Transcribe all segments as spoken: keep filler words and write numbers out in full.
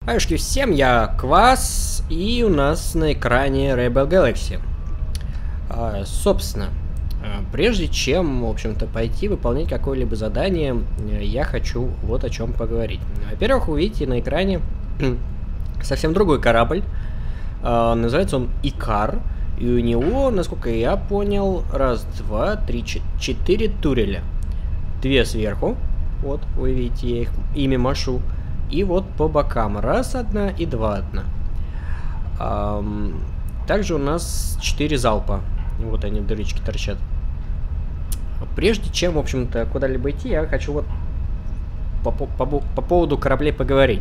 Привет всем, я Квас, и у нас на экране Rebel Galaxy. А, собственно, прежде чем, в общем-то, пойти выполнять какое-либо задание, я хочу вот о чем поговорить. Во-первых, вы видите на экране совсем другой корабль. А, называется он Икар, и у него, насколько я понял, раз, два, три, четыре туреля. Две сверху, вот, вы видите, я их ими машу. И вот по бокам раз одна и два одна. Ам, также у нас четыре залпа. Вот они, дырочки торчат. Прежде чем, в общем-то, куда-либо идти, я хочу вот по, по, по, по поводу кораблей поговорить.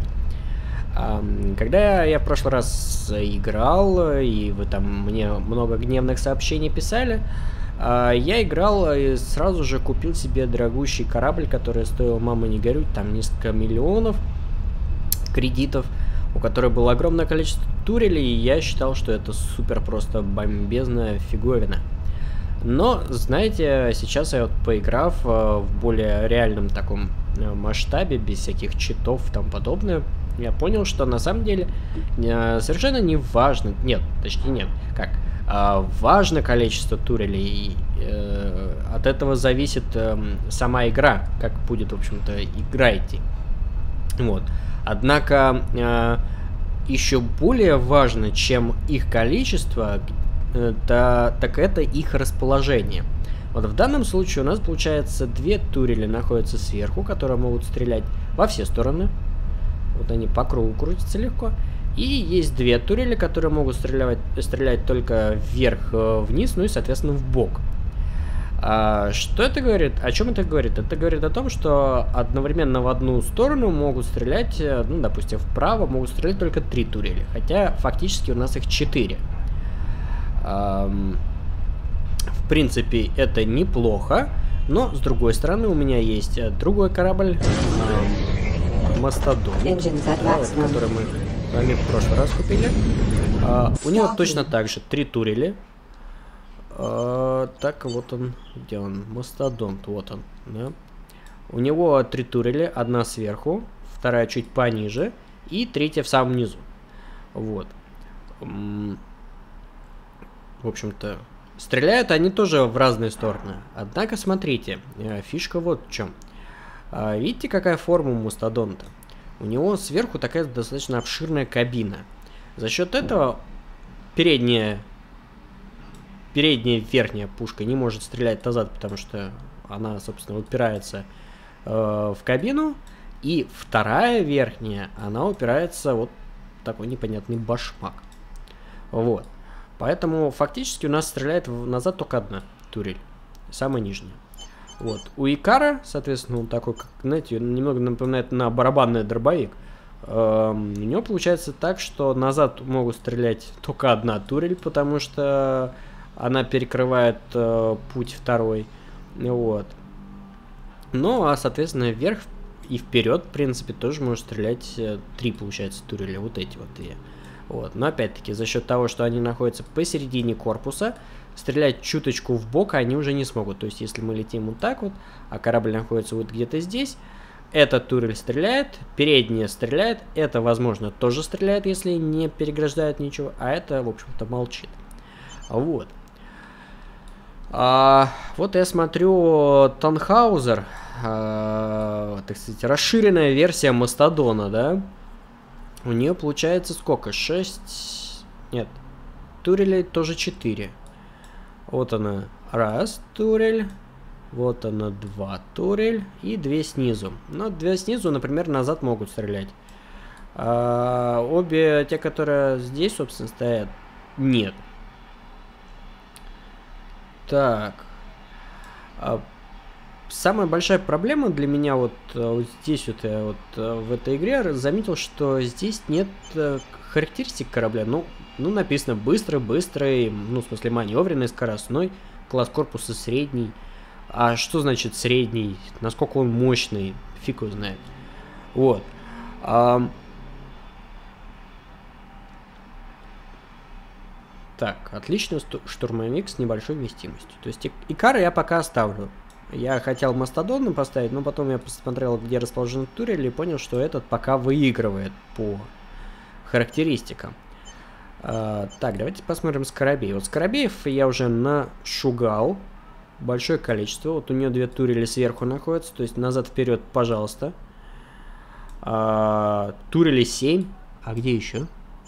Ам, когда я в прошлый раз играл, и вы там мне много гневных сообщений писали, а, я играл и сразу же купил себе дорогущий корабль, который стоил, мама не горюй, там несколько миллионов кредитов, у которой было огромное количество турелей, и я считал, что это супер просто бомбезная фиговина. Но, знаете, сейчас я вот поиграв в более реальном таком масштабе, без всяких читов и тому подобное, я понял, что на самом деле совершенно не важно, нет, точнее нет, как, важно количество турелей, и от этого зависит сама игра, как будет, в общем-то, игра идти. Вот. Однако э, еще более важно, чем их количество, э, да, так это их расположение. Вот в данном случае у нас получается две турели находятся сверху, которые могут стрелять во все стороны. Вот они по кругу крутятся легко. И есть две турели, которые могут стрелять, стрелять только вверх-вниз, ну и соответственно в бок. А, что это говорит? О чем это говорит? Это говорит о том, что одновременно в одну сторону могут стрелять, ну, допустим, вправо могут стрелять только три турели, хотя фактически у нас их четыре. А, в принципе, это неплохо, но с другой стороны у меня есть другой корабль, а, Мастодон, да, который мы с вами в прошлый раз купили. А, у него точно так же три турели. Uh, так, вот он, где он? Мастодонт, вот он, да? У него три турели, одна сверху, вторая чуть пониже, и третья в самом низу. Вот. В общем-то, стреляют они тоже в разные стороны. Однако, смотрите, фишка вот в чем. Видите, какая форма у Мастодонта? У него сверху такая достаточно обширная кабина. За счет этого передняя Передняя верхняя пушка не может стрелять назад, потому что она, собственно, упирается э, в кабину. И вторая верхняя, она упирается вот в такой непонятный башмак. Вот. Поэтому фактически у нас стреляет назад только одна турель. Самая нижняя. Вот. У Икара, соответственно, он такой, как, знаете, немного напоминает на барабанный дробовик. Э, у него получается так, что назад могут стрелять только одна турель, потому что она перекрывает э, путь второй. Вот. Ну, а, соответственно, вверх и вперед, в принципе, тоже может стрелять э, три, получается, турели. Вот эти вот две. Вот. Но, опять-таки, за счет того, что они находятся посередине корпуса, стрелять чуточку в бок они уже не смогут. То есть, если мы летим вот так вот, а корабль находится вот где-то здесь, эта турель стреляет, передняя стреляет, это, возможно, тоже стреляет, если не переграждает ничего, а это, в общем-то, молчит. Вот. А, вот я смотрю Танхаузер, а, так сказать, расширенная версия Мастодона, да? У нее получается сколько? шесть... Нет, турелей тоже четыре. Вот она, раз турель, вот она, два турель и две снизу. Но две снизу, например, назад могут стрелять. А, обе, те, которые здесь, собственно, стоят, нет. Так, а, самая большая проблема для меня вот, вот здесь вот, я вот в этой игре заметил, что здесь нет характеристик корабля. Ну, ну написано быстрый, быстрый, ну в смысле маневренный, скоростной, класс корпуса средний. А что значит средний? Насколько он мощный? Фиг его знает. Вот. А, Так, отличный штурмовик с небольшой вместимостью. То есть Икара я пока оставлю. Я хотел Мастодона поставить, но потом я посмотрел, где расположены турели, и понял, что этот пока выигрывает по характеристика. А, так, давайте посмотрим скоробей. Вот скоробеев я уже нашугал большое количество. Вот у нее две турели сверху находятся, то есть назад-вперед, пожалуйста. А, турели семь. А где еще?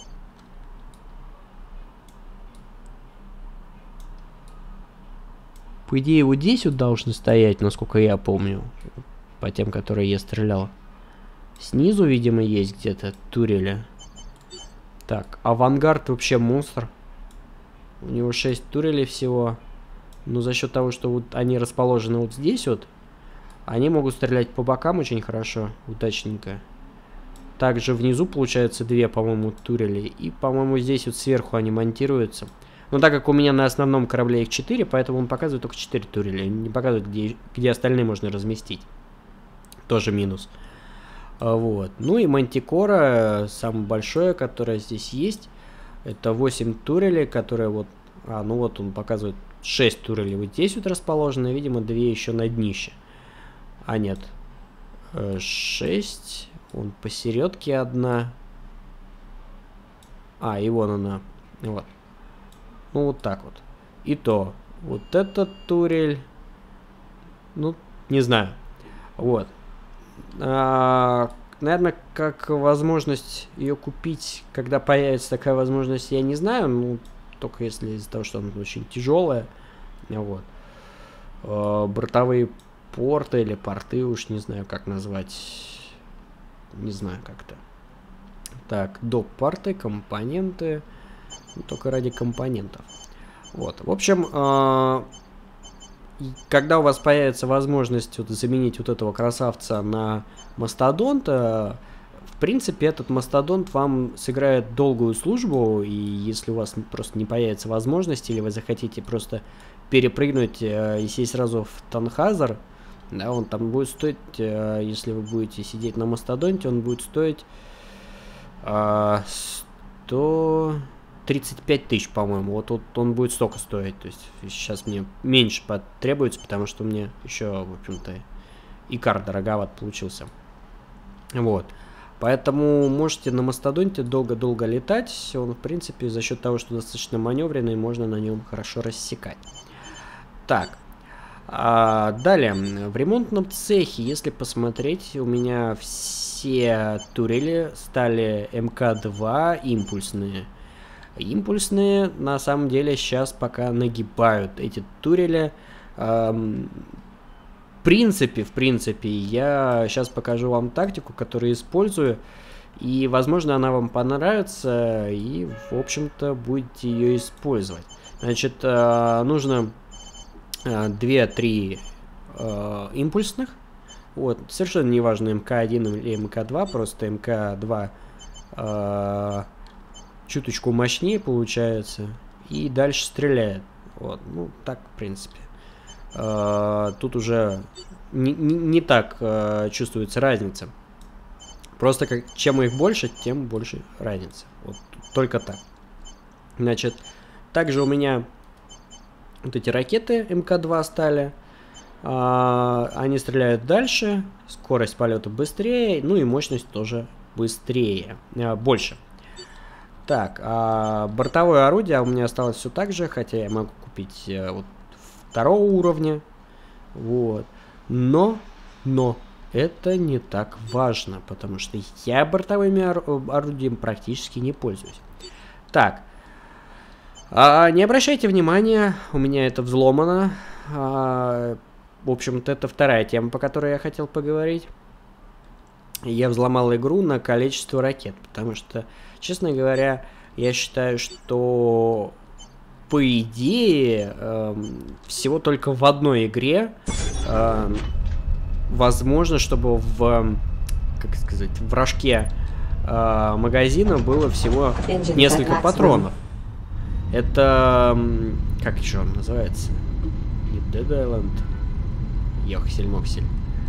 По идее, вот здесь вот должны стоять, насколько я помню, по тем, которые я стрелял. Снизу, видимо, есть где-то турели. Так, авангард вообще монстр. У него шесть турелей всего. Но за счет того, что вот они расположены вот здесь вот, они могут стрелять по бокам очень хорошо, удачненько. Также внизу, получается, две, по-моему, турели. И, по-моему, здесь вот сверху они монтируются. Но так как у меня на основном корабле их четыре, поэтому он показывает только четыре турели. Не показывает, где, где остальные можно разместить. Тоже минус. Вот. Ну и Мантикора, самое большое, которое здесь есть. Это восемь турелей, которые вот... А, ну вот он показывает шесть турелей вот здесь вот расположены. Видимо, две еще на днище. А нет. шесть. Вон посередке одна. А, и вон она. Вот. Ну, вот так вот. И то. Вот эта турель. Ну, не знаю. Вот. А, наверное, как возможность ее купить, когда появится такая возможность, я не знаю. Ну, только если из-за того, что она очень тяжелая. Вот. А, бортовые порты или порты, уж не знаю, как назвать. Не знаю как-то. Так, доп-порты, компоненты. Только ради компонентов. Вот. В общем, э когда у вас появится возможность вот заменить вот этого красавца на мастодонта, в принципе, этот мастодонт вам сыграет долгую службу, и если у вас просто не появится возможность, или вы захотите просто перепрыгнуть э и сесть сразу в Танхазар, да, он там будет стоить, э если вы будете сидеть на мастодонте, он будет стоить э сто тридцать пять тысяч, по-моему. Вот, вот он будет столько стоить. То есть сейчас мне меньше потребуется, потому что мне еще, в общем-то, икар дороговат получился. Вот. Поэтому можете на мастодонте долго-долго летать. Он, в принципе, за счет того, что достаточно маневренный, можно на нем хорошо рассекать. Так. А далее. В ремонтном цехе, если посмотреть, у меня все турели стали эм ка два импульсные. Импульсные на самом деле сейчас пока нагибают эти турели. Эм, в принципе, в принципе, я сейчас покажу вам тактику, которую использую. И, возможно, она вам понравится. И, в общем-то, будете ее использовать. Значит, э, нужно две-три э, импульсных. Вот, совершенно неважно, эм ка один или эм ка два. Просто эм ка два... Э, чуточку мощнее получается и дальше стреляет. Вот, ну так в принципе. Э, тут уже не, не, не так э, чувствуется разница. Просто как чем их больше, тем больше разница. Вот только так. Значит, также у меня вот эти ракеты эм ка два стали. Э, они стреляют дальше, скорость полета быстрее, ну и мощность тоже быстрее, э, больше. Так, а бортовое орудие у меня осталось все так же, хотя я могу купить э, вот второго уровня. Вот. Но, но, это не так важно, потому что я бортовыми ор орудиями практически не пользуюсь. Так, а, не обращайте внимания, у меня это взломано. А, в общем-то, это вторая тема, по которой я хотел поговорить. Я взломал игру на количество ракет, потому что, честно говоря, я считаю, что по идее э, всего только в одной игре э, возможно, чтобы в, как сказать, в рожке э, магазина было всего несколько патронов. Это, как еще он называется? Не Dead Island. Йохсель-моксель.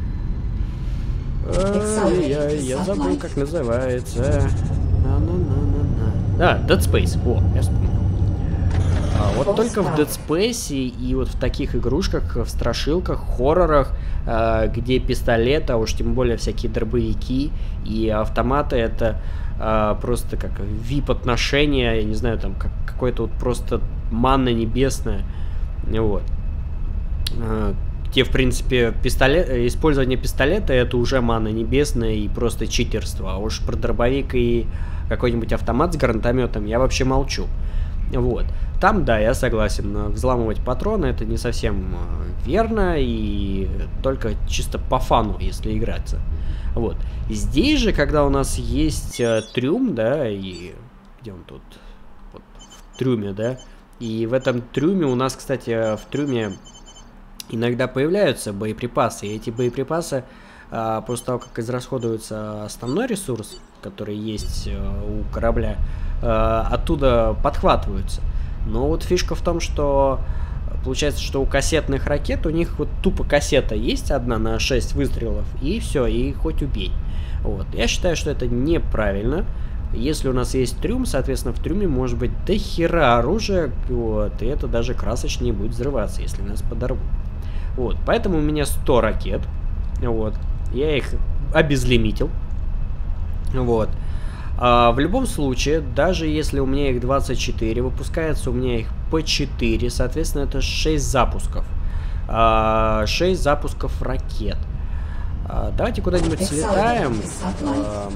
Я, я забыл, как называется. На -на -на -на -на. А, Dead Space. О, я вспомнил. А вот только в Dead Space и вот в таких игрушках, в страшилках, хоррорах, э, где пистолет, а уж тем более всякие дробовики и автоматы, это э, просто как вип-отношения, я не знаю, там как, какое-то вот просто манна небесная. Вот. Э, где, в принципе, пистолет, использование пистолета это уже манна небесная и просто читерство. А уж про дробовик и какой-нибудь автомат с гранатометом я вообще молчу. Вот. Там, да, я согласен, взламывать патроны это не совсем верно и только чисто по фану, если играться. Вот. Здесь же, когда у нас есть э, трюм, да, и где он тут? Вот, в трюме, да. И в этом трюме у нас, кстати, в трюме иногда появляются боеприпасы. И эти боеприпасы, э, после того, как израсходуется основной ресурс, который есть э, у корабля, э, оттуда подхватываются. Но вот фишка в том, что получается, что у кассетных ракет у них вот тупо кассета есть одна на шесть выстрелов, и все, и хоть убей. Вот. Я считаю, что это неправильно. Если у нас есть трюм, соответственно, в трюме может быть до хера оружия, вот, и это даже красочнее будет взрываться, если нас подорвут. Вот. Поэтому у меня сто ракет. Вот. Я их обезлимитил. Вот. А, в любом случае, даже если у меня их двадцать четыре, выпускается у меня их по четыре, соответственно, это шесть запусков. А, шесть запусков ракет. А, давайте куда-нибудь слетаем. А,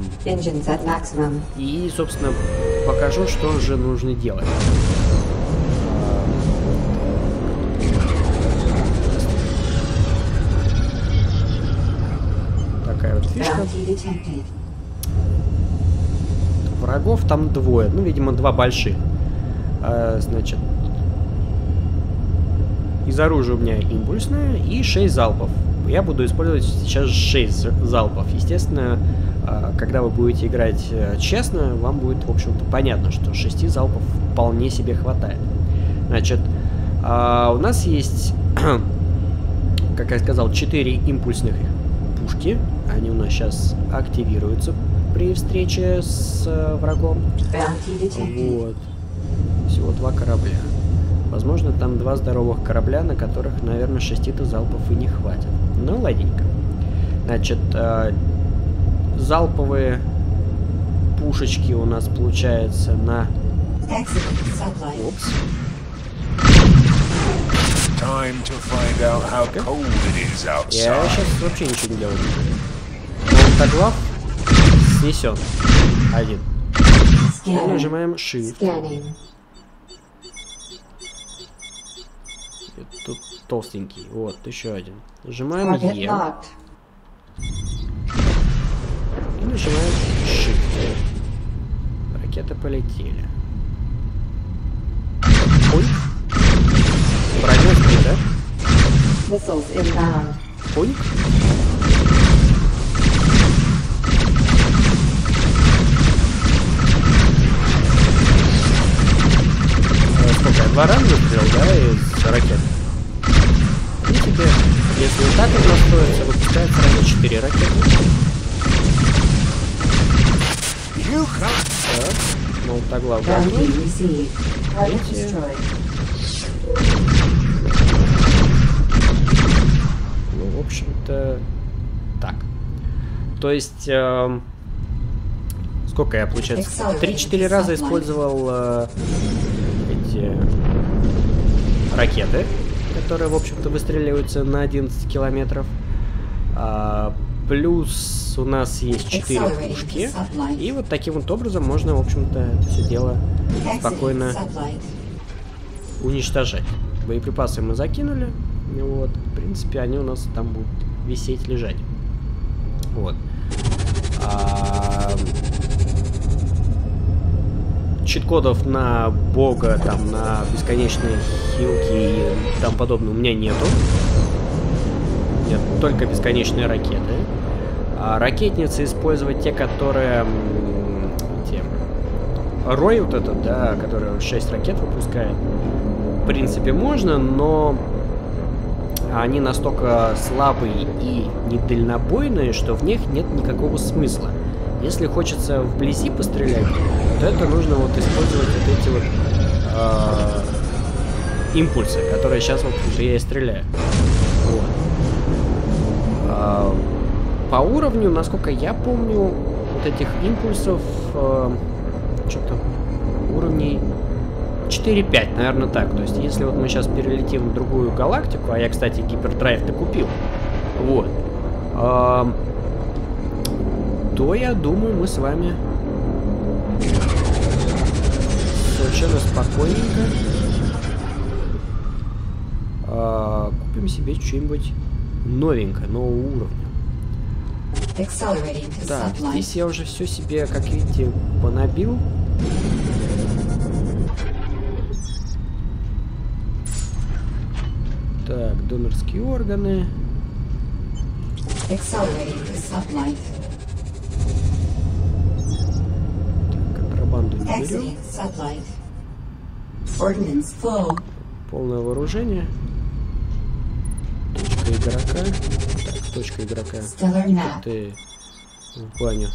и, собственно, покажу, что же нужно делать. А, такая вот фишка. Врагов там двое, ну, видимо, два больших. А, значит, из оружия у меня импульсное и шесть залпов. Я буду использовать сейчас шесть залпов. Естественно, а, когда вы будете играть честно, вам будет, в общем-то, понятно, что шести залпов вполне себе хватает. Значит, а, у нас есть, как я сказал, четыре импульсных пушки. Они у нас сейчас активируются при встрече с э, врагом. Вот. Всего два корабля. Возможно, там два здоровых корабля, на которых, наверное, шести-то залпов и не хватит. Ну, ладненько. Значит, э, залповые пушечки у нас получается на... Опс. Я сейчас вообще ничего не делаю. Болтоглав снесен. Один. И нажимаем Shift. Тут толстенький. Вот, еще один. Нажимаем Е. И нажимаем Shift. Ракеты полетели. Ой. Пронесли, да? Ой. Сколько? Два раза выстрел, да, из ракет? И теперь, если вот так вот настроиться, выпускается сразу четыре ракеты. Так, ну так главное. Видите? Ну, в общем-то, так. То есть, э, сколько я, получается, три-четыре раза использовал э, эти ракеты, которые, в общем-то, выстреливаются на одиннадцать километров. А, плюс у нас есть четыре пушки. И вот таким вот образом можно, в общем-то, это все дело спокойно уничтожать. Боеприпасы мы закинули. Вот. В принципе, они у нас там будут висеть, лежать. Вот. А... Чит-кодов на бога, там, на бесконечные хилки и там подобное у меня нету. Нет, только бесконечные ракеты. А ракетницы использовать те, которые... Те, Рой вот этот, да, который шесть ракет выпускает. В принципе, можно, но они настолько слабые и недальнобойные, что в них нет никакого смысла. Если хочется вблизи пострелять, то это нужно вот использовать вот эти вот э, импульсы, которые сейчас, в общем-то, я и стреляю. Вот. А, по уровню, насколько я помню, вот этих импульсов а, что-то уровней четыре-пять, наверное, так. То есть, если вот мы сейчас перелетим в другую галактику, а я, кстати, гипердрайв-то купил, вот, а, то я думаю, мы с вами совершенно спокойненько а, купим себе что-нибудь новенькое, нового уровня. Так, здесь я уже все себе, как видите, понабил. Так, донорские органы. Так, контрабанду не берем. Полное вооружение. Точка игрока. Так, точка игрока. Ты в баню.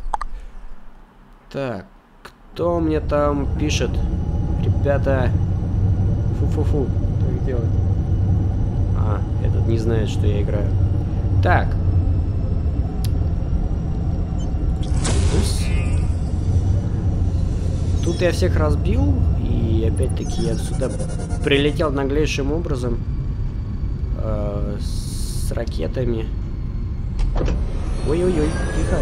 Так, кто мне там пишет? Ребята. Фу-фу-фу. Что их делать? А, этот не знает, что я играю. Так. Тут я всех разбил. И опять-таки я сюда прилетел наглейшим образом. Э, с ракетами. Ой-ой-ой, тихо.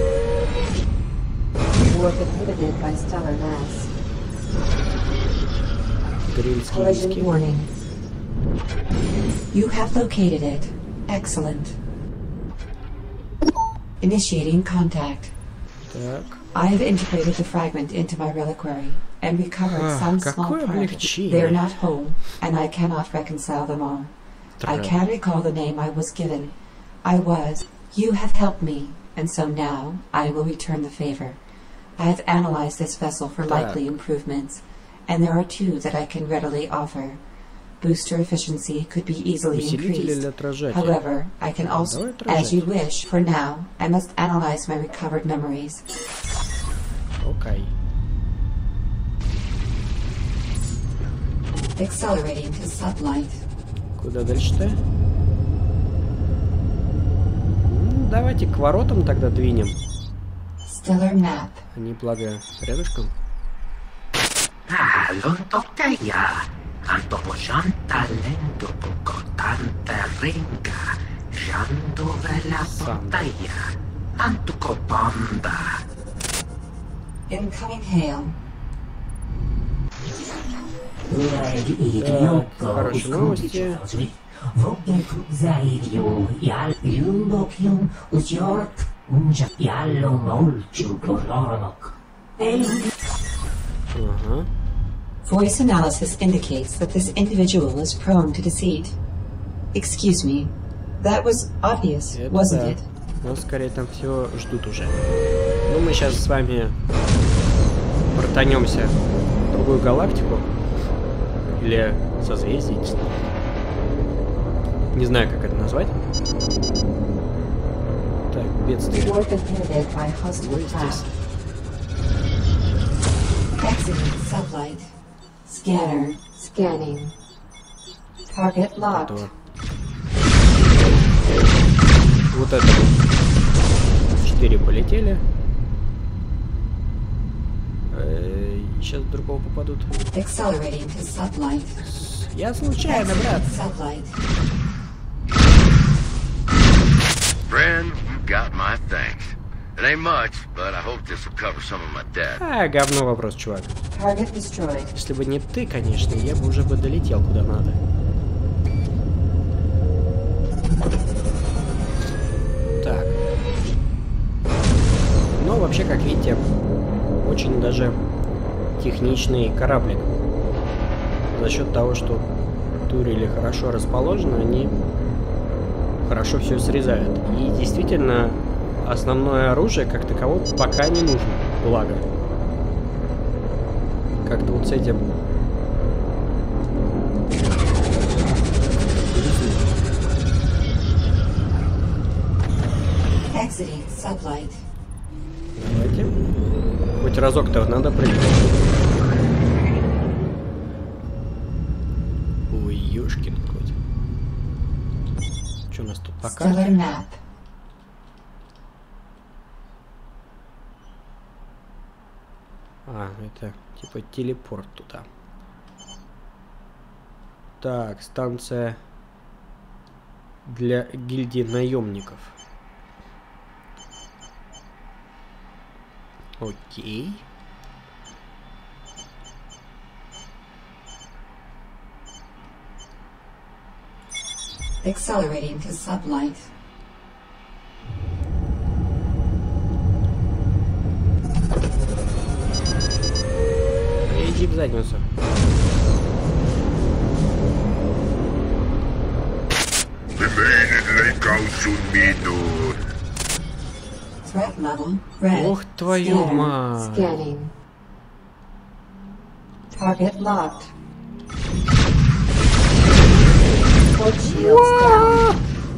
Грильские диски. You have located it. Excellent. Initiating contact. Так. I have integrated the fragment into my reliquary and recovered Ах, some small какое part. облегчение. They are not whole, and I cannot reconcile them all. I Так. can't recall the name I was given. I was. You have helped me, and so now I will return the favor. I have analyzed this vessel for Так. likely improvements, and there are two that I can readily offer. Booster efficiency could be easily Усилитель или increased. отражатель? However, I can also, Давай as you отражатель. wish. For now, I must analyze my recovered memories. Окей. Accelerating to sublight. Куда дальше-то? Ну, давайте к воротам тогда двинем. Stellar map. Они, благо, рядышком. Incoming hail. Так, хорошие новости. Ага. Voice analysis indicates that this individual is prone to deceit. Excuse me. That was obvious, Это wasn't да. it? Ну, скорее там все ждут уже. Ну, мы сейчас с вами протанемся в другую галактику. Или созвездие. Не знаю, как это назвать. Так, бедствие. You're defended by hostile Ой, здесь. Exiting sublight. Scanner. Scanning. Target locked. Готово. Вот это. Четыре полетели. Э, сейчас в другого попадут. Accelerating to sublight. Я случайно, брат. Sublight. Friend, you got my thanks. It ain't much, but I hope this will cover some of my debt. А, говно вопрос, чувак. Target destroyed. Если бы не ты, конечно, я бы уже бы долетел куда надо. Так. Ну, вообще, как видите, очень даже техничный кораблик. За счет того, что турели хорошо расположены, они хорошо все срезают. И действительно, основное оружие как таковое пока не нужно. Благо. Как-то вот с этим... Exiting sublight. Давайте. Хоть разок-то надо прыгнуть. Ёшкин кот. Что у нас тут по карте? А, это типа телепорт туда. Так, станция для гильдии наемников. Окей. Accelerating to sublight. Иди в задницу. Threat level red. Ох твою мать. Scanning. Target locked. Port shields down.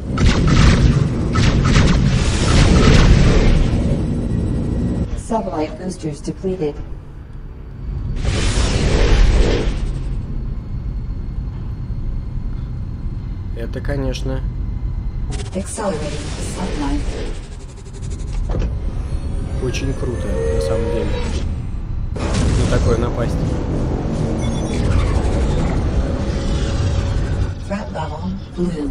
Sublight boosters depleted. Это, конечно. Accelerating to sublight. Очень круто, на самом деле. На такое напасть. Threat level blue.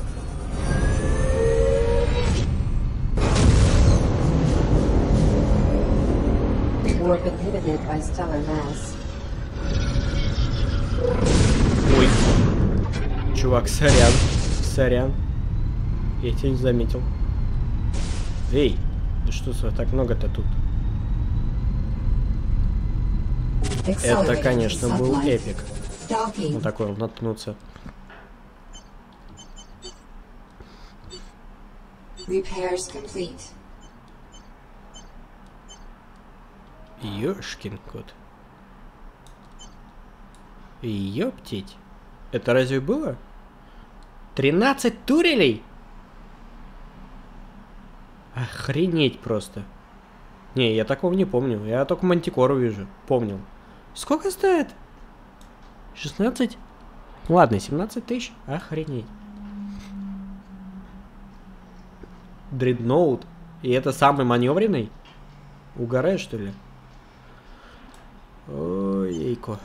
Warp inhibited by stellar mass. Ой. Чувак, сорян. Сорян. Я тебя не заметил. Эй, да что так много-то тут? Это, конечно, был эпик. Вот такой вот наткнуться. Repairs complete. Ёшкин кот. Ёптить. Это разве было? тринадцать турелей? Охренеть просто. Не, я такого не помню. Я только Мантикору вижу. Помнил. Сколько стоит? шестнадцать? Ладно, семнадцать тысяч. Охренеть. Дредноут. И это самый маневренный? Угораешь, что ли? Ой-ейко.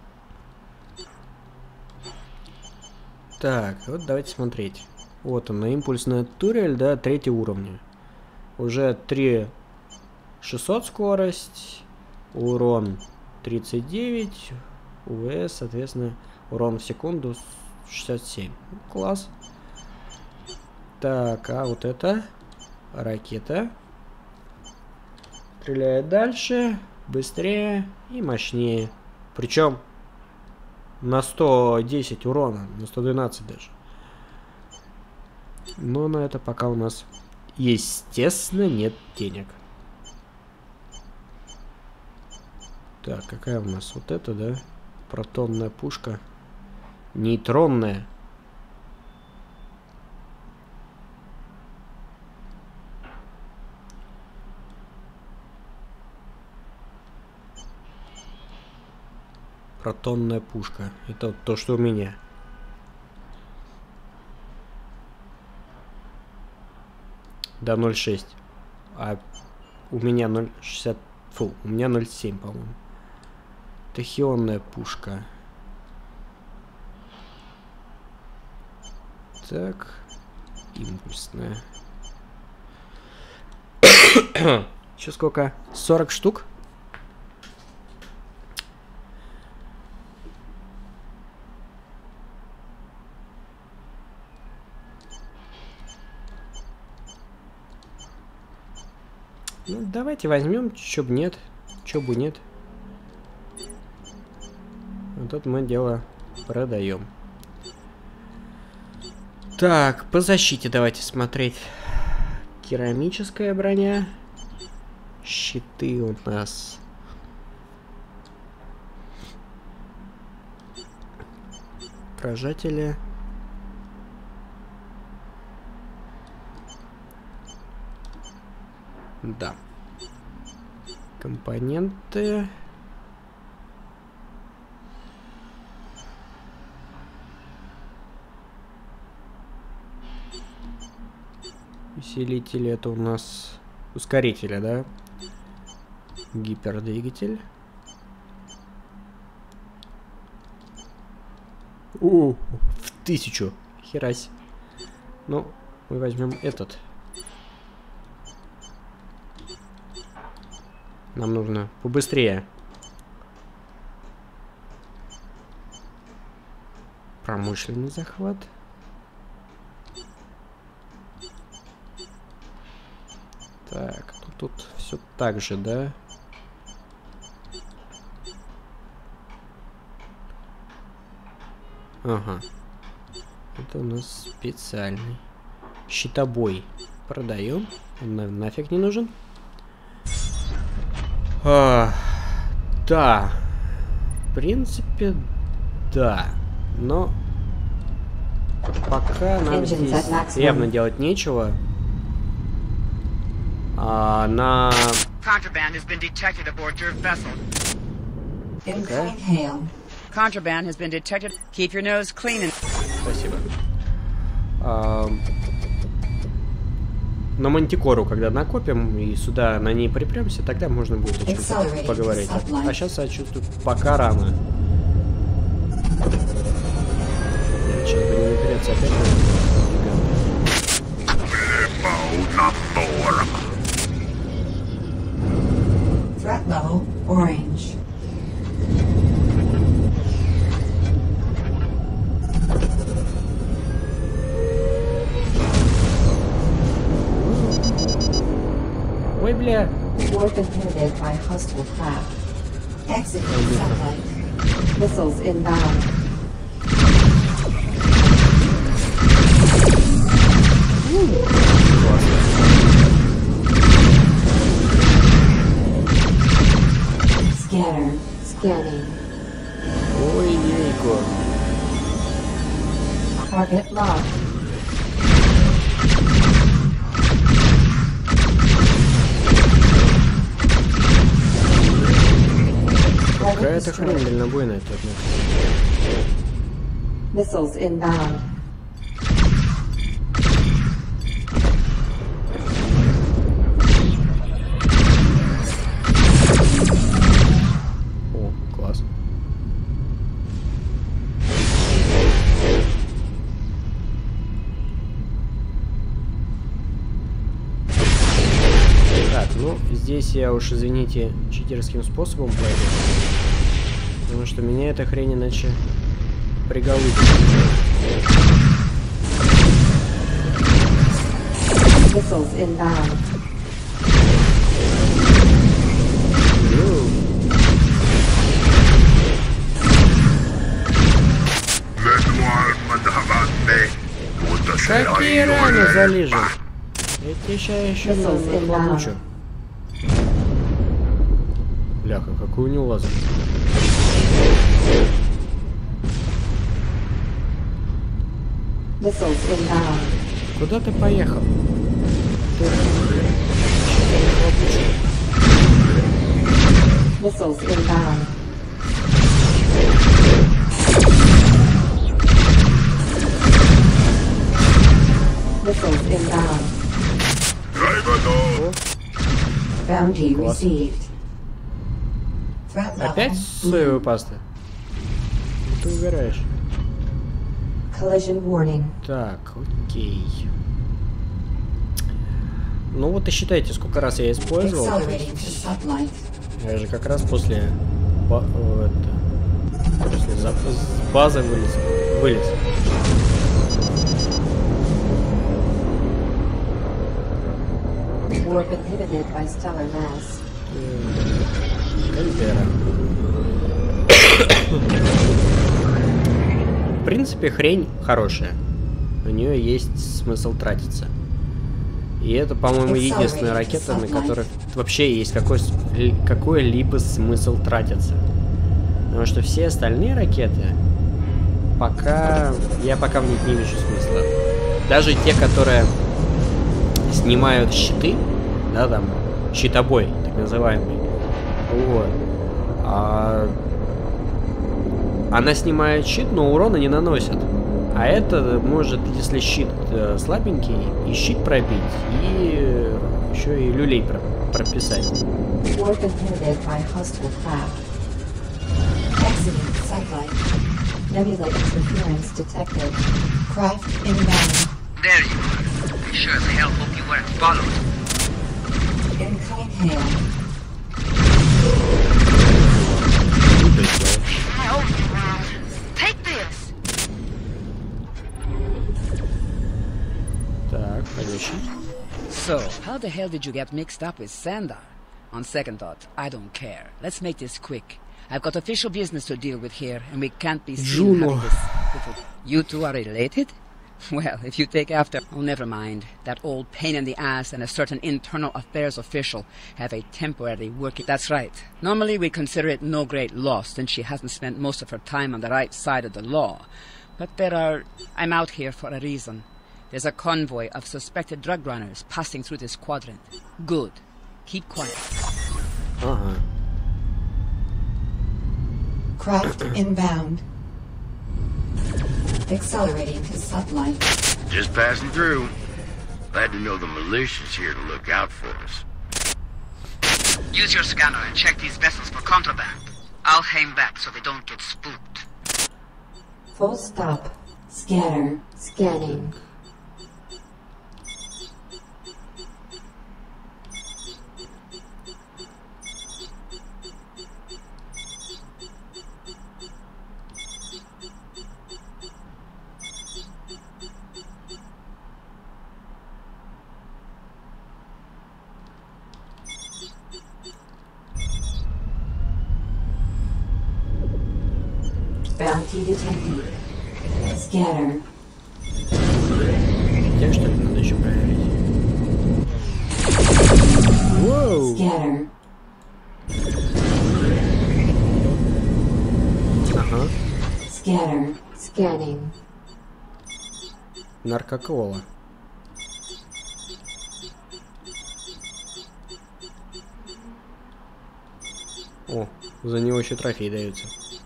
Так, вот давайте смотреть. Вот она, импульсная турель, да, третьего уровня. Уже три тысячи шестьсот скорость, урон тридцать девять, УВС, соответственно, урон в секунду шестьдесят семь. Класс. Так, а вот это ракета. Стреляет дальше, быстрее и мощнее. Причем на сто десять урона, на сто двенадцать даже. Но на это пока у нас, естественно, нет денег. Так, какая у нас? Вот это, да? Протонная пушка. Нейтронная. Протонная пушка. Это вот то, что у меня. Да, ноль шесть. А у меня ноль шестьдесят. Фу, у меня ноль семь, по-моему. Тахионная пушка. Так. Импульсная. Еще сколько? сорок штук? Ну, давайте возьмем, чё бы нет, чё бы нет. А тут мы дело продаем. Так, по защите давайте смотреть. Керамическая броня. Щиты у нас. Прожатели. Да. Компоненты. Усилитель это у нас ускорители, да? Гипердвигатель. О, в тысячу. Херась. Ну, мы возьмем этот. Нам нужно побыстрее. Промышленный захват. Так, ну тут все так же, да? Ага. Это у нас специальный. Щитобой. Продаем. Он на нафиг не нужен. А, да. В принципе, да. Но пока нам здесь явно делать нечего. А на... Contraband has been detected aboard your vessel. Incoming hail. Contraband has been detected. Keep your nose clean and... Спасибо. А, на Мантикору, когда накопим и сюда на ней припремся, тогда можно будет о чем-то поговорить. А сейчас я чувствую, пока рано. Сейчас бы не напереться опять на гиганта. Threat level orange. Ой, бля. Warp inhibited by hostile craft. Exit satellite. Missiles inbound. Scanner scanning. Ой, ейко. Target locked. Какая-то хрень дальнобойная тут. Missiles inbound. О, класс. Так, ну, здесь я уж, извините, читерским способом пойду. Потому что меня эта хрень иначе приголубит. Missiles inbound. Какие раны залижу? Я тебе сейчас еще получу. Бляха, какой у него лазер. Missiles inbound. Куда ты поехал? Ты... Missiles inbound. Missiles inbound. Bounty received. Threat level. Опять соевая паста? Ты угораешь. Collision warning. Так, окей. Ну вот и считайте, сколько раз я использовал. Accelerating to sublight. Я же как раз после, ба э, это, после за с базы вылез. вылез. Warp inhibited by stellar mass. Кальдера. В принципе, хрень хорошая. У нее есть смысл тратиться. И это, по-моему, единственная ракета, на которой вообще есть какой-либо какой смысл тратиться. Потому что все остальные ракеты, пока я пока в них не вижу смысла. Даже те, которые снимают щиты, да, там, щитобой, так называемый. Вот. А... Она снимает щит, но урона не наносит. А это может, если щит э, слабенький, и щит пробить, и э, еще и люлей про прописать. Warp inhibited by hostile craft. Exiting satellite. Nebula interference detected. Craft inbound. There you are. I sure as hell hope you weren't followed. Incoming hail. Take this. Так, конечно. So, how the hell did you get mixed up with Sandar? On second thought, I don't care. Let's make this quick. I've got official business to deal with here, and we can't be seen Juno. having this little... You two are related? Well, if you take after... Oh, never mind. That old pain in the ass and a certain internal affairs official have a temporary working... That's right. Normally we consider it no great loss, since she hasn't spent most of her time on the right side of the law. But there are... I'm out here for a reason. There's a convoy of suspected drug runners passing through this quadrant. Good. Keep quiet. Ага. Craft inbound. Accelerating to satellite. Just passing through. Glad to know the militia's here to look out for us. Use your scanner and check these vessels for contraband. I'll hang back so they don't get spooked. Full stop. Scanner. Scanning. Bounty detected. Scanner. Тебя что ли надо еще проверить? Воу! Scanner. Ага. Scanner. Scanning. Наркокола. О, за него еще трофей дается.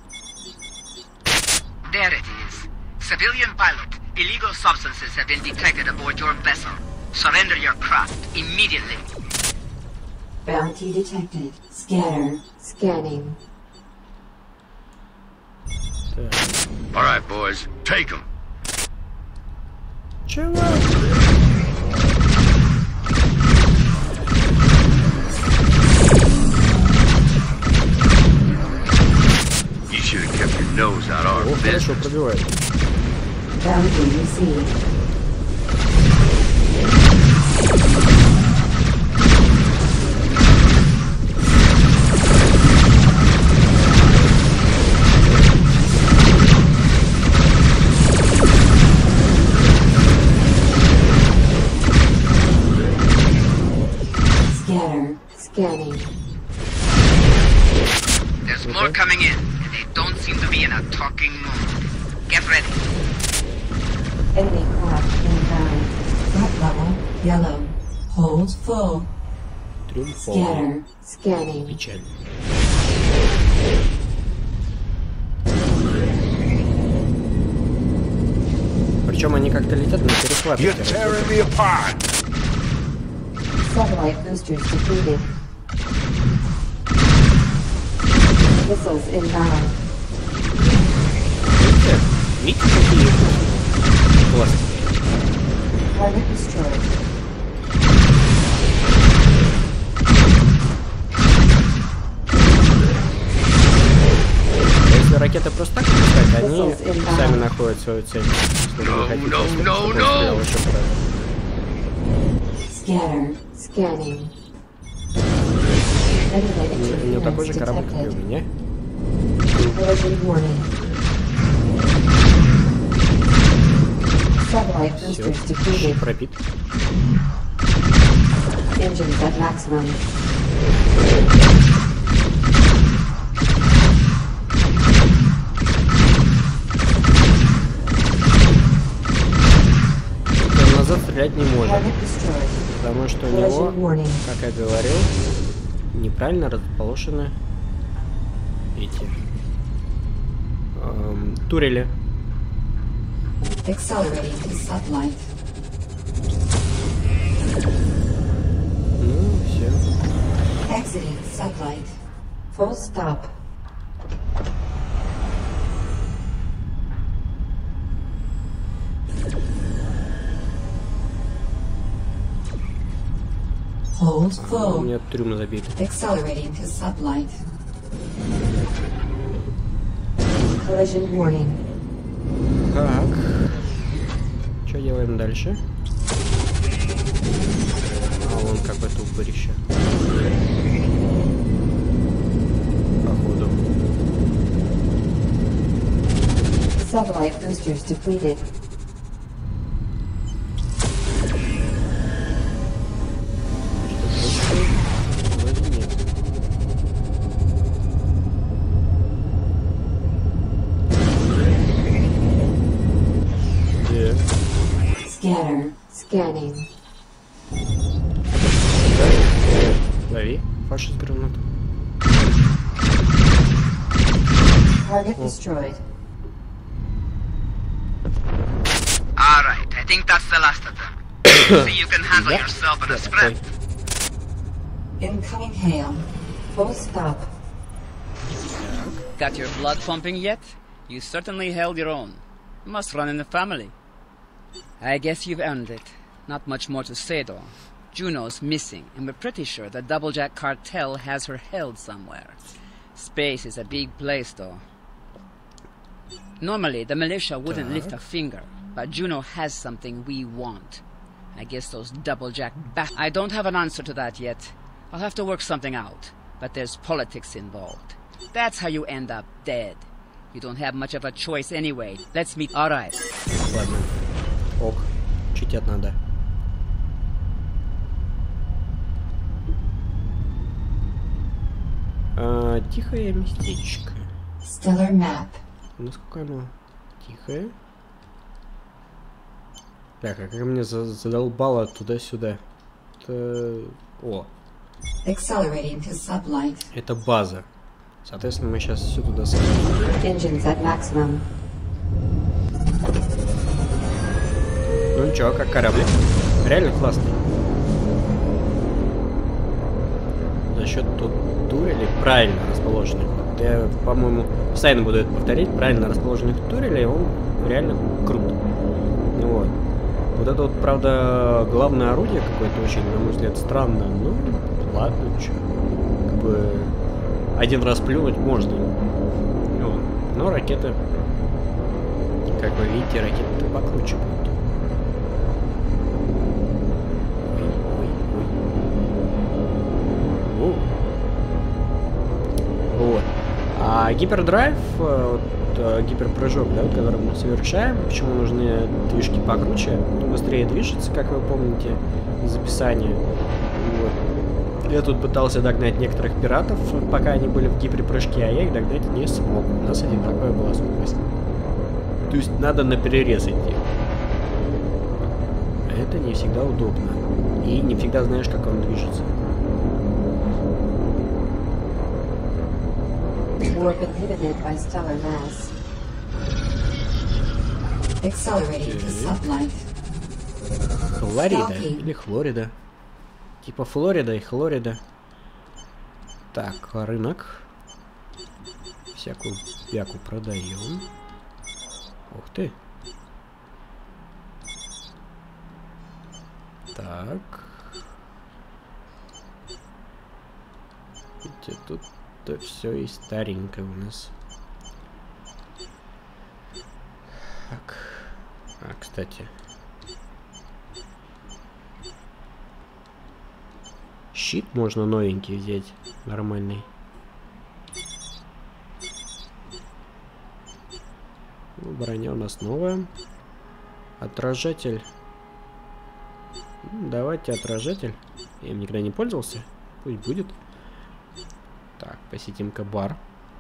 There it is. Civilian pilot, illegal substances have been detected aboard your vessel. Surrender your craft immediately. Bounty detected. Scanner. Scanning. Так. All right, boys, take them. Чего? You should have kept your nose out of О, our хорошо, business. пробивает. Bounty received. Scanner. Scanning. There's more coming in, and they don't seem to be in a talking mood. Get ready. Enemy craft inbound. Threat level. Yellow. Hold full. Триумфовал. Scanner. Scanning. Печаль. Причем они как-то летят на перехвате. You're tearing me apart! Satellite boosters depleted. Missiles inbound. Видите, какие классные? Target destroyed. Если ракеты просто так пускать, они сами находят свою цель. Если вы не хотите, No, чтобы no, он no. стрелял еще правильно. Scanner. Scanning. У него такой же корабль, как и у меня. Collision warning. Satellite Все, boosters depleted. пропит. Engines at maximum. Он назад стрелять не может, Target destroyed. потому что у Collision него, warning. как я говорил, неправильно расположены эти эм, турели. Accelerating to sublight. Ну, все. Exiting sublight. Full stop. Hold У full. меня трюм забит. Accelerating to sublight. Collision warning. Так. Что делаем дальше? А вон какое-то упырище. Походу. Sublight boosters depleted. Вроде нет. Где? Scanner. Scanning. Лови. Фашист гранат. Target destroyed. Alright, I think that's the last of them. So you can handle Да? yourself in a Да, sprint. такой. Incoming hail. Full stop. Got your blood pumping yet? You certainly held your own. Must run in the family. I guess you've earned it. Not much more to say though. Juno's missing, and we're pretty sure the Doublejack cartel has her held somewhere. Space is a big place though. Normally, the militia wouldn't lift a finger, but Juno has something we want. I guess those Doublejack bat- I don't have an answer to that yet. I'll have to work something out, but there's politics involved. That's how you end up dead. You don't have much of a choice anyway. Let's meet. Alright. Ладно. Ок. Читать надо. А, тихое местечко. Stellar map. Насколько оно тихое? Так, а как мне за задолбало туда-сюда? Это... О, Accelerating to sublight. это база. Соответственно, мы сейчас все туда садим. Engines at maximum. Ну ничего, как кораблик. Реально классный. За счет тут турелей правильно расположенных. Вот я, по-моему, постоянно буду это повторить. Правильно расположенных турелей, он реально крут. Ну вот. Вот это вот, правда, главное орудие какое-то очень, на мой взгляд, странно. Ну, ладно, что. Как бы один раз плюнуть можно. Вот. Но ракеты, как вы видите, ракеты покруче будут. Вот. А гипердрайв, вот, гиперпрыжок, да, который мы совершаем, почему нужны движки покруче, быстрее движется, как вы помните из описания. Вот. Я тут пытался догнать некоторых пиратов, пока они были в гиперпрыжке, а я их догнать не смог. У нас одинаковая была скорость. То есть надо наперерез идти. Это не всегда удобно. И не всегда знаешь, как он движется. Warp inhibited by stellar mass. Accelerating to sublight. Хлорида или Хлорида. Типа Флорида и Хлорида. Так, рынок. Всякую бяку продаем. Ух ты. Так. Видите, тут все и старенькое у нас. Так. А, кстати. Щит можно новенький взять. Нормальный. Ну, броня у нас новая. Отражатель. Ну, давайте отражатель. Я им никогда не пользовался. Пусть будет. Так, посетим-ка бар.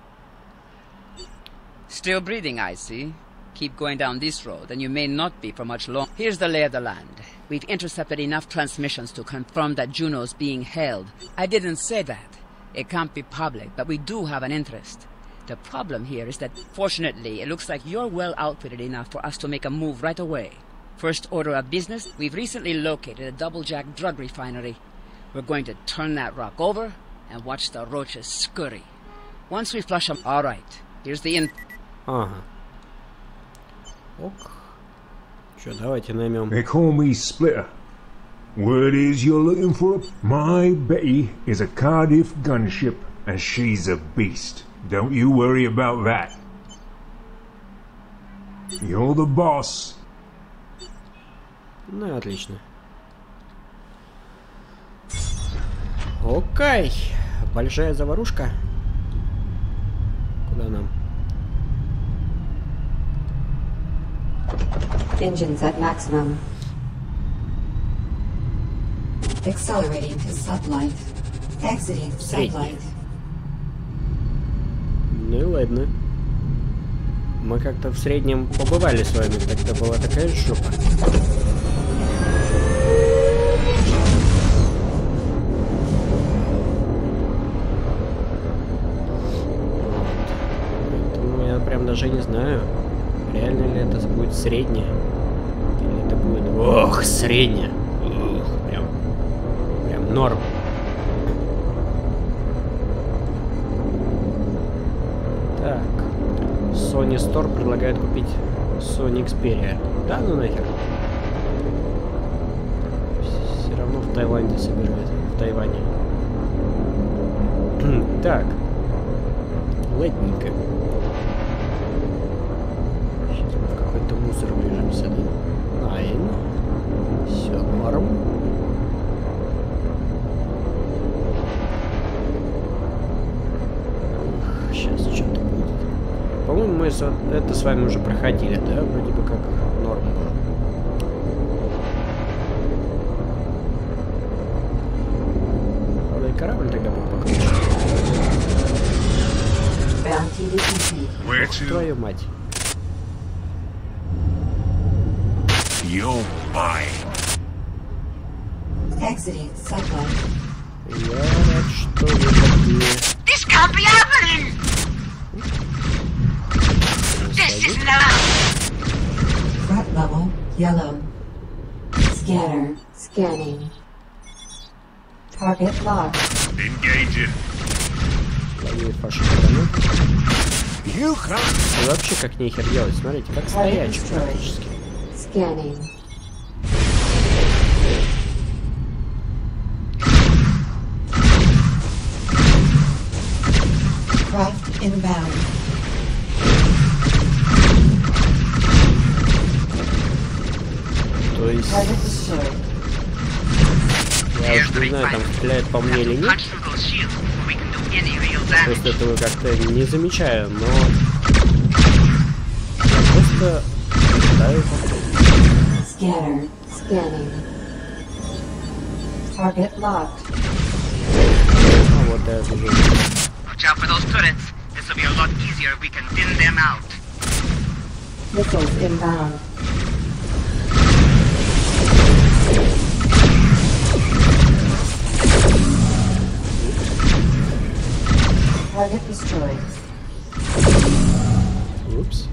Still breathing, I see. Keep going down this road, and you may not be for much longer. Here's the lay of the land. We've intercepted enough transmissions to confirm that Juno's being held. I didn't say that. It can't be public, but we do have an interest. The problem here is that, fortunately, it looks like you're well outfitted enough for us to make a move right away. First order of business, we've recently located a double-jack drug refinery. We're going to turn that rock over and watch the roaches scurry. Once we flush them... All right, here's the in... Ага. Ок. Чё, давайте наймем. They call me Splitter. Word is you're looking for... My Betty is a Cardiff gunship, and she's a beast. Don't you worry about that. You're the boss. Ну, отлично. Окей. Большая заварушка. Куда нам? Engines at maximum. Accelerating to sublight. Exiting sublight. Ну и ладно. Мы как-то в среднем побывали с вами, тогда была такая жопа. Поэтому я прям даже не знаю, реально ли это будет среднее. Или это будет... Ох, среднее. Ух, прям... Прям норм. Так. Sony Store предлагает купить Sony Xperia. Да ну нахер. Все равно в Таиланде собирают. В Тайване. Так. Ладненько. Сейчас мы в какой-то мусор врежемся. Найн. Все норм. Сейчас что-то будет. По-моему, мы это с вами уже проходили, да? Вроде бы как норм было. Правда, и корабль тогда был покруче. Ох, твою мать. You're mine. Exiting sublight. Я рад, что вы такие. This can't be happening! This isn't allowed! Threat level yellow. Scanner scanning. Target locked. Engaging. Ловили фашистами. You can't. И вообще как нехер делать. Смотрите, как стоячий практически. Scanning. Craft inbound. То есть... Target destroyed. Я уж не знаю, там стреляет по мне или нет. Просто этого как-то не замечаю, но... Я просто... летаю вокруг. Scanner scanning. Target locked. А вот я вижу. Watch out for those turrets. This will be a lot easier if we can thin them out. Missiles inbound. Target destroyed. Упс.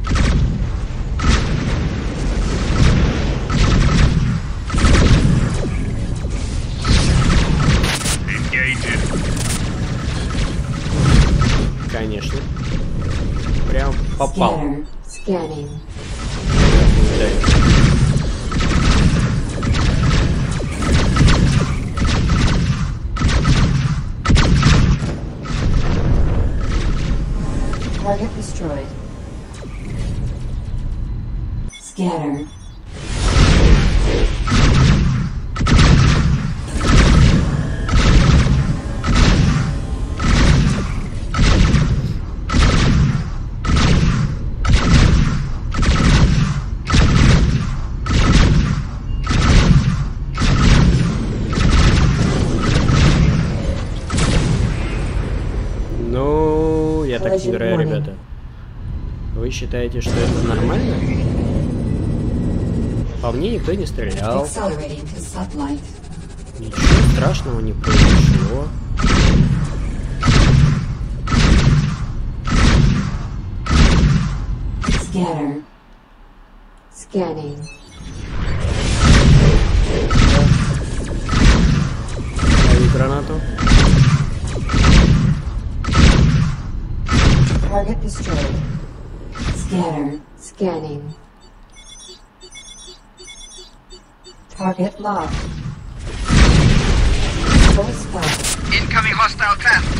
Конечно. Прям попал. Scanner scanning. Target destroyed. Scanner. Ну, я так не играю, ребята. Вы считаете, что это нормально? По мне никто не стрелял. Accelerating to sublight. Ничего страшного не произошло. Scanner. Scanning. Даю гранату. Target destroyed. Scanner. Scanning. Target locked. Full stop. Incoming hostile craft.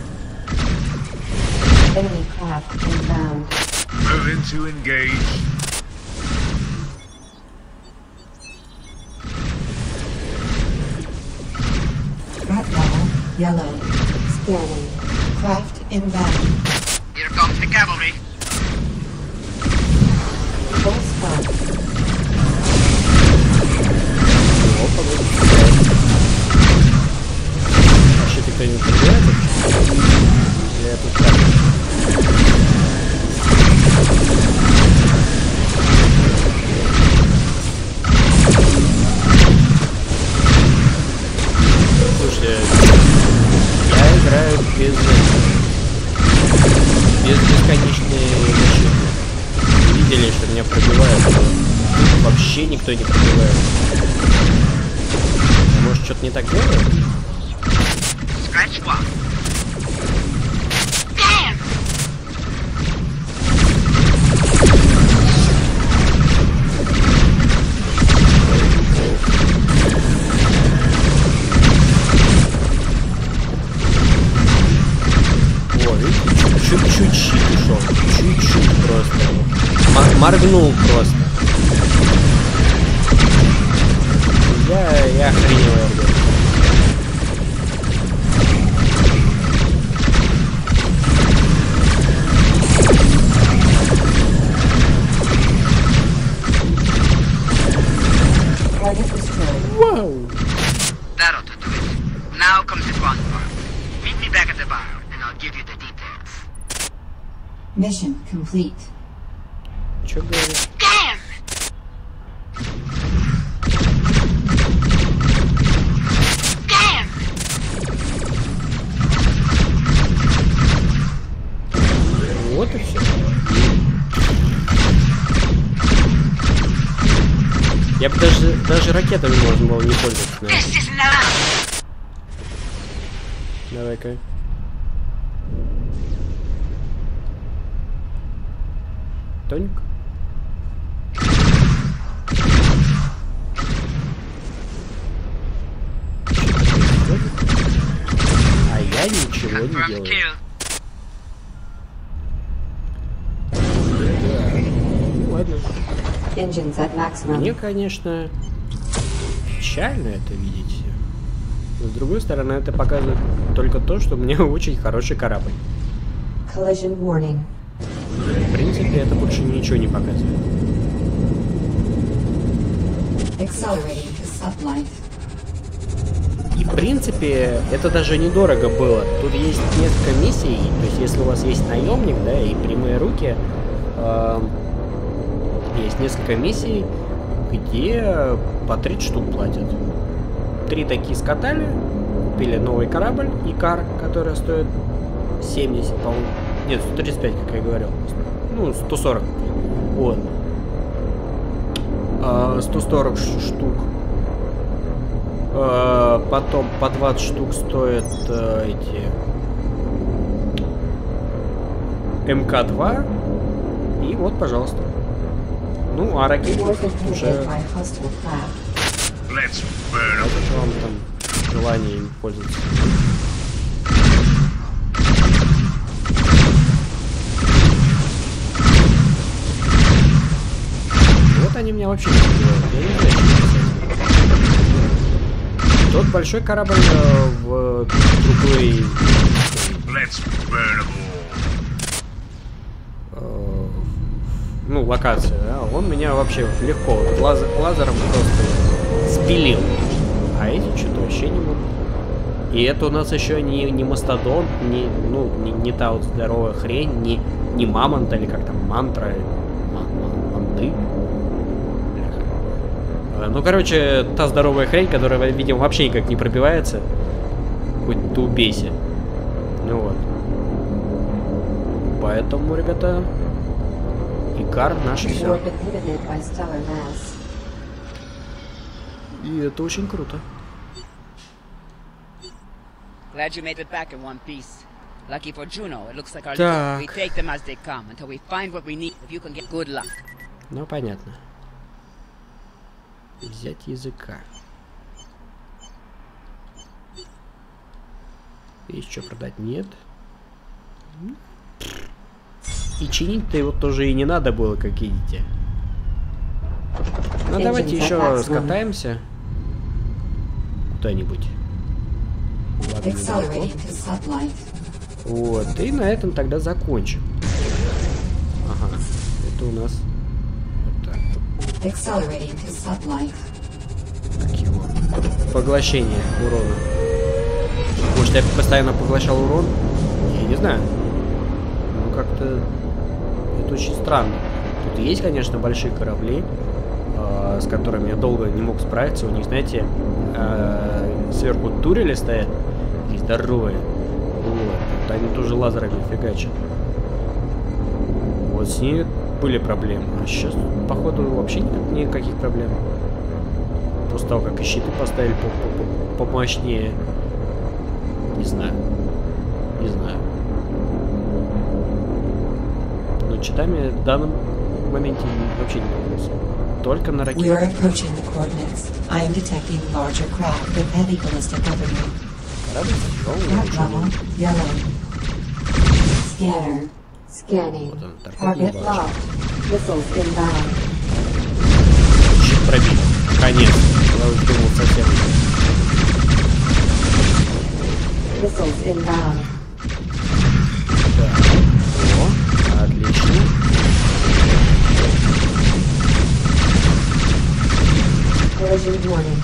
Enemy craft inbound. Moving to engage. Threat level yellow. Scanning. Craft inbound. Here comes the cavalry. Full stop. Опа, вот. Вообще ты кто-нибудь проверяет? Или я тут так? Слушай, я играю без... без бесконечной защиты. Видели, что меня пробивают, но вообще никто не пробивает. Может, что-то не так делает? Scratch one. О, видите, чуть-чуть щит ушел. Чуть-чуть просто. М- моргнул просто. Я, я охреневаю, ребят. Target destroyed. Вау! That ought to do it. Now comes the fun part. Meet me back at the bar, and I'll give you the details. Mission complete. Чё говоришь? Вот и все. Я бы даже, даже ракетами можно было не пользоваться, наверное. Давай-ка. Тонька. А я ничего не Confirmed делаю. kill. Да. Ладно. Engines at maximum. Мне, конечно, печально это видеть. Но с другой стороны, это показывает только то, что у меня очень хороший корабль. Collision warning. В принципе, это больше ничего не показывает. Accelerating to sublight. И в принципе, это даже недорого было. Тут есть несколько миссий, то есть если у вас есть наемник, да, и прямые руки, э, есть несколько миссий, где по тридцать штук платят. Три такие скатали, купили новый корабль, Икар, который стоит семьдесят, по-моему. Нет, сто тридцать пять, как я говорил. Ну, сто сорок. Вот. А, сто сорок штук. А, потом по двадцать штук стоят а, эти эм ка два. И вот, пожалуйста. Ну, а ракеты Worth уже... infiltrated by hostile craft. Let's burn Вот them. это вам там желание им пользоваться. Вот они меня вообще не делают. Я не знаю, что писать. Тот большой корабль э, в другой... Let's burn them all. э, ну, локации, да, он меня вообще легко лаз- лазером просто спилил. А эти что-то вообще не могут. И это у нас еще не, не мастодонт, не, ну, не, не та вот здоровая хрень, не, не мамонт или как там, мантра, ман, ман, манты. Бляха. А, ну, короче, та здоровая хрень, которая, видимо, вообще никак не пробивается. Хоть ты убейся. Ну вот. Поэтому, ребята, Икар наше все. Warp inhibited by stellar mass. И это очень круто. Glad you made it back in one piece. Lucky for Juno, it looks like our Так. we take them as they come until we find what we need. If you can get good luck. Ну, понятно. Взять языка. Есть что продать? Нет. И чинить-то его тоже и не надо было, как видите. Ну, давайте еще скатаемся. Куда-нибудь. Ладно, Accelerating to sublight. вот, и на этом тогда закончим. Ага, это у нас вот так вот. Accelerating to sublight. Как его? Поглощение урона. Может, я постоянно поглощал урон? Я не знаю. Ну, как-то... Это очень странно. Тут есть, конечно, большие корабли, э, с которыми я долго не мог справиться. У них, знаете, э, сверху турели стоят. И здоровые. Вот. Вот они тоже лазерами фигачат. Вот с ними были проблемы. А сейчас, походу, вообще нет никаких проблем. После того, как и щиты поставили по -по -по помощнее. Не знаю. Не знаю. Но щитами в данном моменте вообще не пользуюсь. Только на We are ракете. approaching the coordinates. I am detecting larger craft with heavy ballistic overload. Корабль тяжелый, Red ничего. level, yellow. Scanner. Scanning. Вот он, торпедный Target башня. locked. Missiles inbound. Щит пробит. Конец. Я уже думал совсем. Missiles inbound. Так. О, отлично. Collision warning.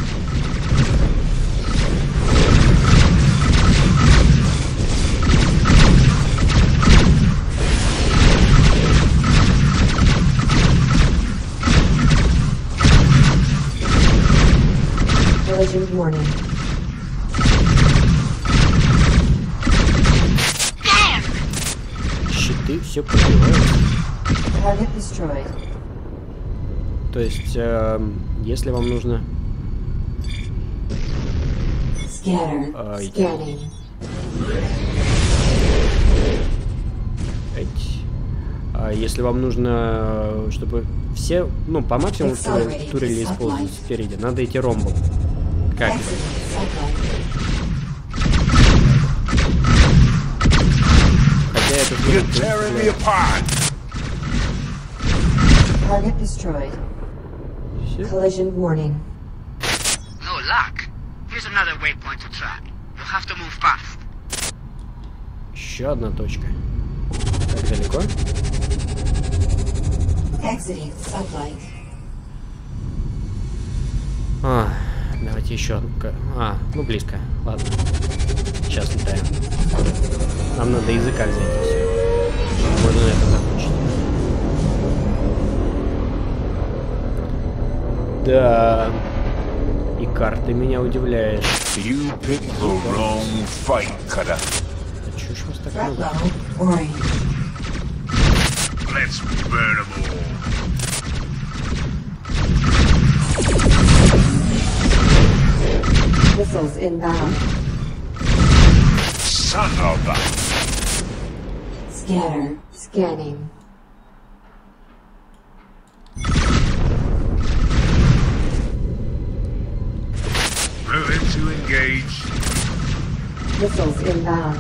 Collision warning. Щиты все пробивают. Target destroyed. То есть, эм, если вам нужно... Scanner. Ай. Scanning. Эть, а если вам нужно, э, чтобы все, ну, по максимуму турели, турели использовать спереди, надо идти ромбом. Как? Exit sublight. Хотя это... You're tearing me apart! Target destroyed. Всё. Collision warning. No luck. Here's another waypoint to track. You'll have to move fast. Еще одна точка. Как далеко? Exiting sublight. А, давайте еще одну. А, ну близко. Ладно. Сейчас летаем. Нам надо языка взять и все. Можно на этом закончить. Да. И карты меня удивляешь. You picked the wrong fight, Cutter. А чё ж вас так Threat много? level orange. Let's burn them all. Missiles inbound. Son of a... Scanner. Scanning. Moving to engage. Missiles inbound.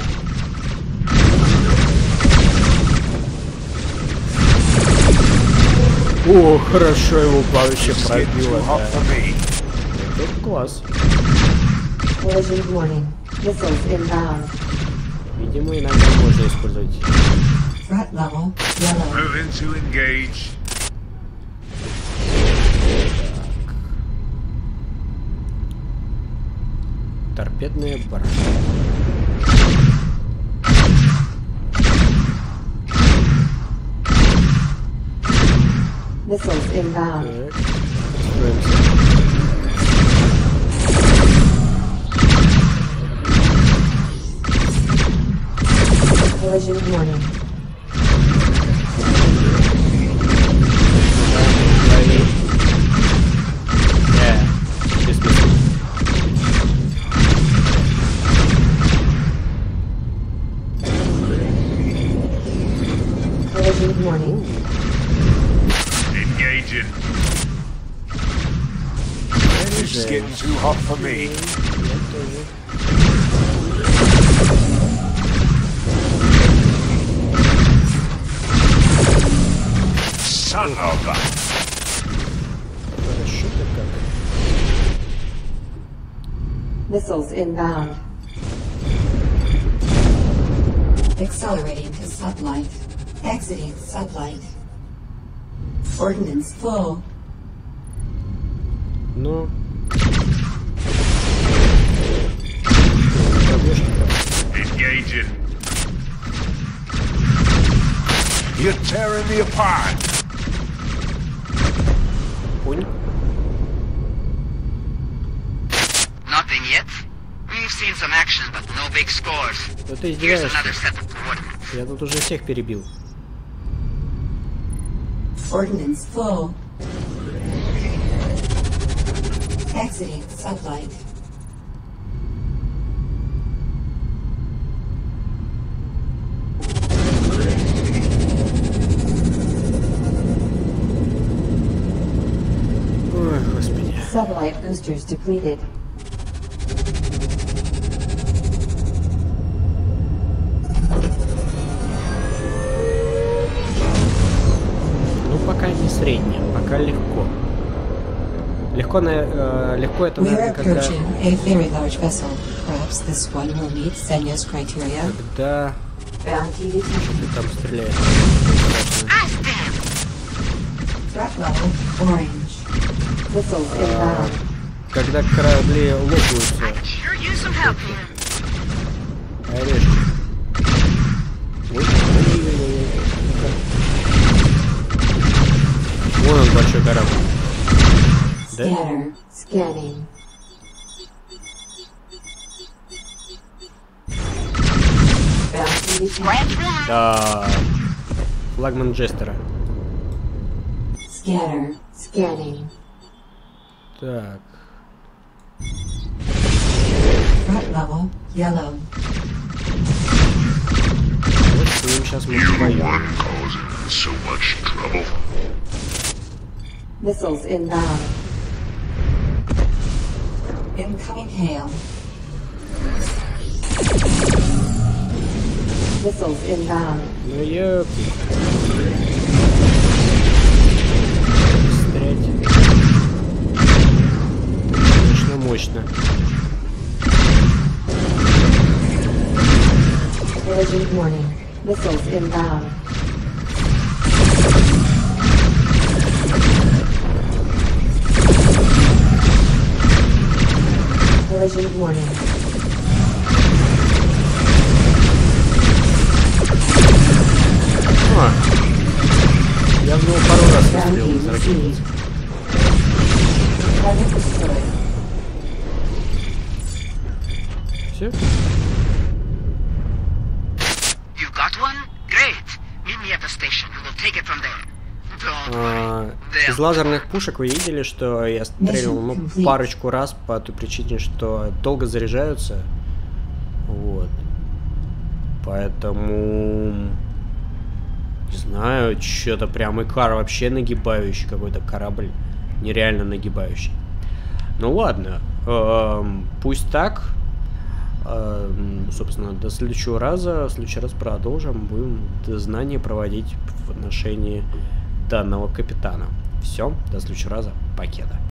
О, хорошо его вообще It's getting пробило. too hot Да. for me. Это класс. Collision warning. Missiles inbound. Видимо, иногда можно использовать. Threat level yellow. Moving to engage. Торпедная башня. Missiles inbound. Так, строимся. Collision warning. Urgent warning. Engaging. This is getting too hot for me. Son of a... Хорошо-то как. Missiles inbound. Accelerating to sublight. Exiting sublight. Ordnance full. Ну... Engaging. You're tearing me apart. Понял? Nothing yet. We've seen some action, but no big scores. Ну ты Here's издеваешься. another set of coordinates. Я тут уже всех перебил. Ordnance full. Exiting sublight. Ой, господи. Sublight boosters depleted. Ну пока не среднее, пока легко. Легко, на, э, легко это, We are наверное, когда, approaching a very large vessel. Perhaps this one will meet Senya's criteria. когда Bounty detected. ты там стреляешь. Threat level orange. Missiles inbound. Когда корабли лопаются, Sure use some help here. орешки. Ой, ой-ой-ой-ой. Вон он, большой корабль. Да? Scanner. Scanning. Bounty detected. Да. Флагман Джестера. Scanner. Scanning. Так. Threat level yellow. Вот с ним сейчас мы вдвоем. causing so much trouble. Missiles inbound. Incoming hail. Missiles inbound. Ну ёпки. Стрять. Конечно, мощно. Urgent warning. Missiles inbound. Urgent warning. А, я в него пару раз выстрелил из Bounty ракеты. received. Target destroyed. Все? You got one? Great. Meet me at the station. We will take it from there. Don't worry. А, из лазерных пушек вы видели, что я стрелял ну, парочку раз по той причине, что долго заряжаются. Вот. Поэтому... Не знаю, что-то прям Икар вообще нагибающий какой-то корабль. Нереально нагибающий. Ну ладно. Эм, пусть так. Эм, собственно, до следующего раза. В следующий раз продолжим. Будем знания проводить в отношении данного капитана. Все, до следующего раза. Покеда.